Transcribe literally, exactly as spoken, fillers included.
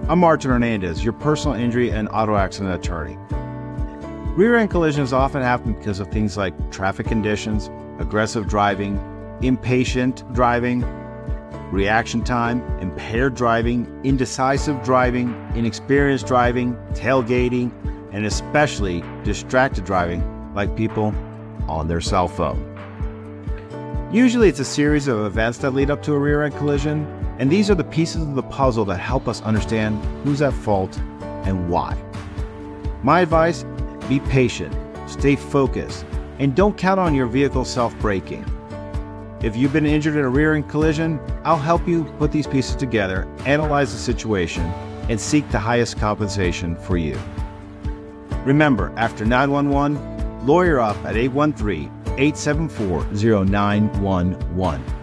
I'm Martin Hernandez, your personal injury and auto accident attorney. Rear-end collisions often happen because of things like traffic conditions, aggressive driving, impatient driving, reaction time, impaired driving, indecisive driving, inexperienced driving, tailgating, and especially distracted driving, like people on their cell phone. Usually it's a series of events that lead up to a rear-end collision, and these are the pieces of the puzzle that help us understand who's at fault and why. My advice, be patient, stay focused, and don't count on your vehicle self-braking. If you've been injured in a rear-end collision, I'll help you put these pieces together, analyze the situation, and seek the highest compensation for you. Remember, after nine one one, lawyer up at eight one three, eight seven four, zero nine one one.